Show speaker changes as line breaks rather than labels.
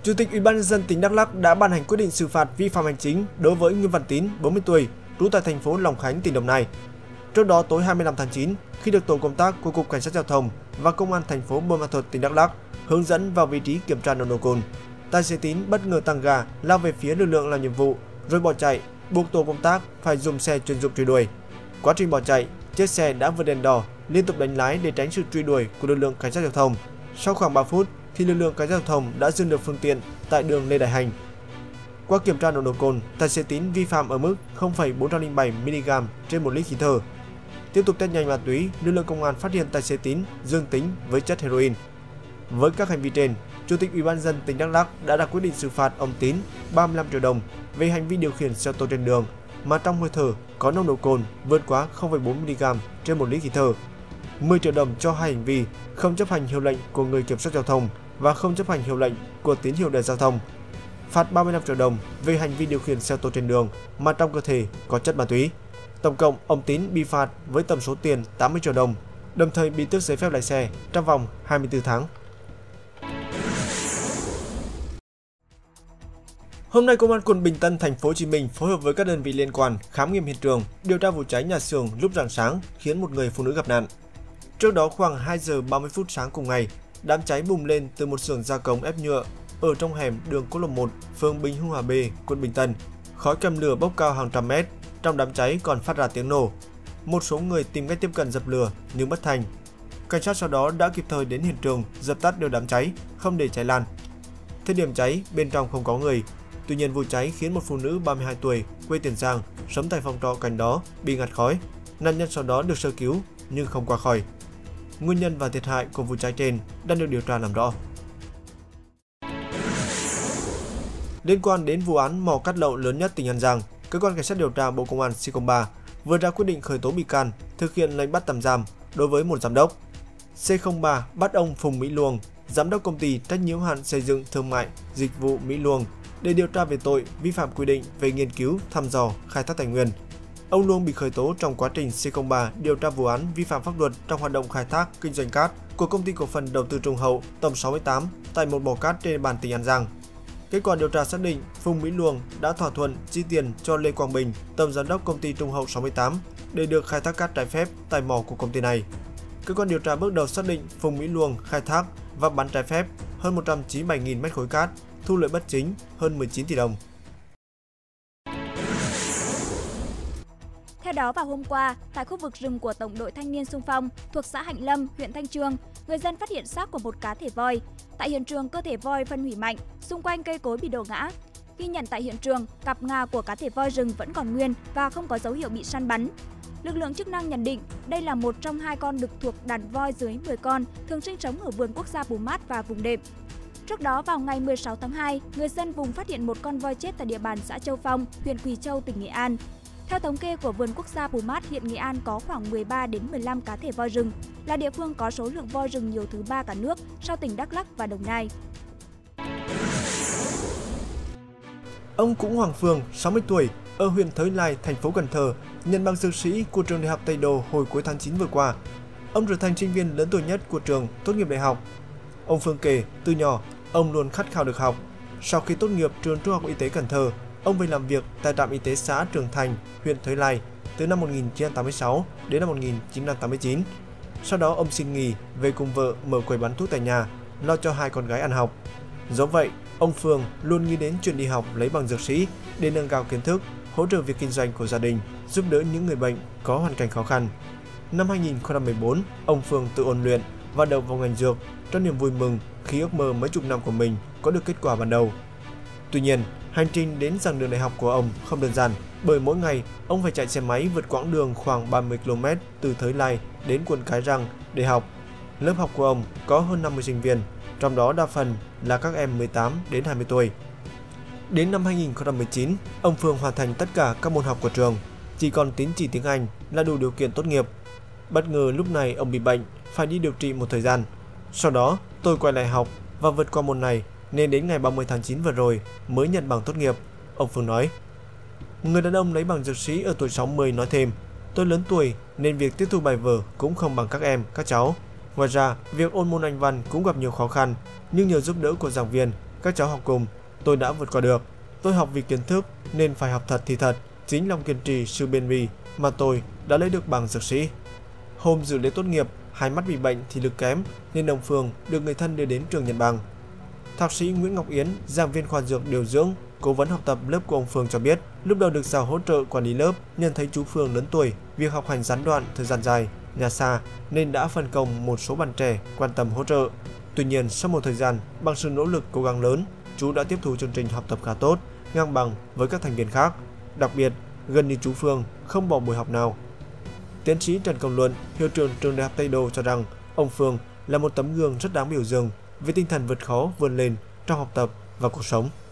Chủ tịch Ủy ban nhân dân tỉnh Đắk Lắk đã ban hành quyết định xử phạt vi phạm hành chính đối với Nguyễn Văn Tín, 40 tuổi, trú tại thành phố Long Khánh, tỉnh Đồng Nai. Trước đó, tối 25 tháng 9, khi được tổ công tác của Cục Cảnh sát Giao thông và Công an thành phố Buôn Ma Thuột, tỉnh Đắk Lắk hướng dẫn vào vị trí kiểm tra nồng độ cồn, tài xế Tín bất ngờ tăng ga lao về phía lực lượng làm nhiệm vụ rồi bỏ chạy, buộc tổ công tác phải dùng xe chuyên dụng truy đuổi. Quá trình bỏ chạy, chiếc xe đã vượt đèn đỏ, liên tục đánh lái để tránh sự truy đuổi của lực lượng cảnh sát giao thông. Sau khoảng 3 phút thì lực lượng cảnh sát giao thông đã dừng được phương tiện tại đường Lê Đại Hành. Qua kiểm tra nồng độ cồn, tài xế Tín vi phạm ở mức 0,407 mg trên 1 lít khí thở. Tiếp tục test nhanh ma túy, lực lượng công an phát hiện tài xế Tín dương tính với chất heroin. Với các hành vi trên, Chủ tịch Ủy ban nhân dân tỉnh Đắk Lắk đã ra quyết định xử phạt ông Tín 35 triệu đồng về hành vi điều khiển xe ô tô trên đường mà trong hơi thở có nồng độ cồn vượt quá 0,4 mg trên 1 lít khí thở. 10 triệu đồng cho hai hành vi không chấp hành hiệu lệnh của người kiểm soát giao thông và không chấp hành hiệu lệnh của tín hiệu đèn giao thông. Phạt 35 triệu đồng về hành vi điều khiển xe ô tô trên đường mà trong cơ thể có chất ma túy. Tổng cộng, ông Tín bị phạt với tổng số tiền 80 triệu đồng, đồng thời bị tước giấy phép lái xe trong vòng 24 tháng. Hôm nay, Công an quận Bình Tân, thành phố Hồ Chí Minh phối hợp với các đơn vị liên quan khám nghiệm hiện trường, điều tra vụ cháy nhà xưởng lúc rạng sáng khiến một người phụ nữ gặp nạn. Trước đó, khoảng 2 giờ 30 phút sáng cùng ngày, đám cháy bùng lên từ một xưởng gia công ép nhựa ở trong hẻm đường Quốc Lộ 1, phường Bình Hưng Hòa B, quận Bình Tân. Khói cầm lửa bốc cao hàng trăm mét, trong đám cháy còn phát ra tiếng nổ. Một số người tìm cách tiếp cận dập lửa nhưng bất thành. Cảnh sát sau đó đã kịp thời đến hiện trường dập tắt được đám cháy, không để cháy lan. Thời điểm cháy, bên trong không có người. Tuy nhiên, vụ cháy khiến một phụ nữ 32 tuổi, quê Tiền Giang, sống tại phòng trọ cạnh đó bị ngạt khói. Nạn nhân sau đó được sơ cứu nhưng không qua khỏi. Nguyên nhân và thiệt hại của vụ cháy trên đang được điều tra làm rõ. Liên quan đến vụ án mỏ cát lậu lớn nhất tỉnh An Giang, Cơ quan Cảnh sát điều tra Bộ Công an C03 vừa ra quyết định khởi tố bị can, thực hiện lệnh bắt tạm giam đối với một giám đốc. C03 bắt ông Phùng Mỹ Luông, giám đốc công ty trách nhiệm hữu hạn xây dựng thương mại dịch vụ Mỹ Luông, để điều tra về tội vi phạm quy định về nghiên cứu, thăm dò, khai thác tài nguyên. Ông Luông bị khởi tố trong quá trình C03 điều tra vụ án vi phạm pháp luật trong hoạt động khai thác kinh doanh cát của Công ty cổ phần đầu tư Trung Hậu tầm 68 tại một mỏ cát trên địa bàn tỉnh An Giang. Kết quả điều tra xác định Phùng Mỹ Luông đã thỏa thuận chi tiền cho Lê Quang Bình, tổng giám đốc công ty Trung Hậu 68, để được khai thác cát trái phép tại mỏ của công ty này. Cơ quan điều tra bước đầu xác định Phùng Mỹ Luông khai thác và bán trái phép hơn 197.000 mét khối cát, thu lợi bất chính hơn 19 tỷ đồng.
Theo đó, vào hôm qua, tại khu vực rừng của Tổng đội Thanh niên xung phong thuộc xã Hạnh Lâm, huyện Thanh Chương, người dân phát hiện xác của một cá thể voi. Tại hiện trường, cơ thể voi phân hủy mạnh, xung quanh cây cối bị đổ ngã. Ghi nhận tại hiện trường, cặp ngà của cá thể voi rừng vẫn còn nguyên và không có dấu hiệu bị săn bắn. Lực lượng chức năng nhận định đây là một trong hai con đực thuộc đàn voi dưới 10 con thường sinh sống ở vườn quốc gia Pumat và vùng đệm. Trước đó, vào ngày 16 tháng 2, người dân vùng phát hiện một con voi chết tại địa bàn xã Châu Phong, huyện Quỳ Châu, tỉnh Nghệ An. Theo thống kê của vườn quốc gia Pumat, hiện Nghệ An có khoảng 13 đến 15 cá thể voi rừng, là địa phương có số lượng voi rừng nhiều thứ 3 cả nước sau tỉnh Đắk Lắk và Đồng Nai.
Ông Cũng Hoàng Phương, 60 tuổi, ở huyện Thới Lai, thành phố Cần Thơ, nhận bằng dược sĩ của trường Đại học Tây Đô hồi cuối tháng 9 vừa qua. Ông trở thành sinh viên lớn tuổi nhất của trường tốt nghiệp đại học. Ông Phương kể, từ nhỏ, ông luôn khát khao được học. Sau khi tốt nghiệp trường Trung học Y tế Cần Thơ, ông về làm việc tại trạm y tế xã Trường Thành, huyện Thới Lai từ năm 1986 đến năm 1989. Sau đó, ông xin nghỉ về cùng vợ mở quầy bán thuốc tại nhà, lo cho hai con gái ăn học. Do vậy, ông Phương luôn nghĩ đến chuyện đi học lấy bằng dược sĩ để nâng cao kiến thức, hỗ trợ việc kinh doanh của gia đình, giúp đỡ những người bệnh có hoàn cảnh khó khăn. Năm 2014, ông Phương tự ôn luyện và đầu vào ngành dược trong niềm vui mừng khi ước mơ mấy chục năm của mình có được kết quả ban đầu. Tuy nhiên, hành trình đến giảng đường đại học của ông không đơn giản, bởi mỗi ngày ông phải chạy xe máy vượt quãng đường khoảng 30 km từ Thới Lai đến quận Cái Răng để học. Lớp học của ông có hơn 50 sinh viên, trong đó đa phần là các em 18 đến 20 tuổi. Đến năm 2019, ông Phương hoàn thành tất cả các môn học của trường, chỉ còn tín chỉ tiếng Anh là đủ điều kiện tốt nghiệp. Bất ngờ lúc này ông bị bệnh, phải đi điều trị một thời gian. Sau đó, tôi quay lại học và vượt qua môn này, nên đến ngày 30 tháng 9 vừa rồi mới nhận bằng tốt nghiệp, ông Phương nói. Người đàn ông lấy bằng dược sĩ ở tuổi 60 nói thêm, tôi lớn tuổi nên việc tiếp thu bài vở cũng không bằng các em, các cháu. Ngoài ra, việc ôn môn Anh văn cũng gặp nhiều khó khăn, nhưng nhờ giúp đỡ của giảng viên các cháu học cùng, tôi đã vượt qua được. Tôi học vì kiến thức nên phải học thật thì thật. Chính lòng kiên trì, sự bền bỉ mà tôi đã lấy được bằng dược sĩ. Hôm dự lễ tốt nghiệp, hai mắt bị bệnh thì lực kém nên ông Phương được người thân đưa đến trường nhận bằng. Thạc sĩ Nguyễn Ngọc Yến, giảng viên khoa dược điều dưỡng, cố vấn học tập lớp của ông Phương cho biết, lúc đầu được giao hỗ trợ quản lý lớp, nhận thấy chú Phương lớn tuổi, việc học hành gián đoạn thời gian dài, nhà xa nên đã phân công một số bạn trẻ quan tâm hỗ trợ. Tuy nhiên, sau một thời gian, bằng sự nỗ lực cố gắng lớn, chú đã tiếp thu chương trình học tập khá tốt, ngang bằng với các thành viên khác. Đặc biệt, gần như chú Phương không bỏ buổi học nào. Tiến sĩ Trần Công Luận, hiệu trưởng trường Đại học Tây Đô cho rằng ông Phương là một tấm gương rất đáng biểu dương về tinh thần vượt khó vươn lên trong học tập và cuộc sống.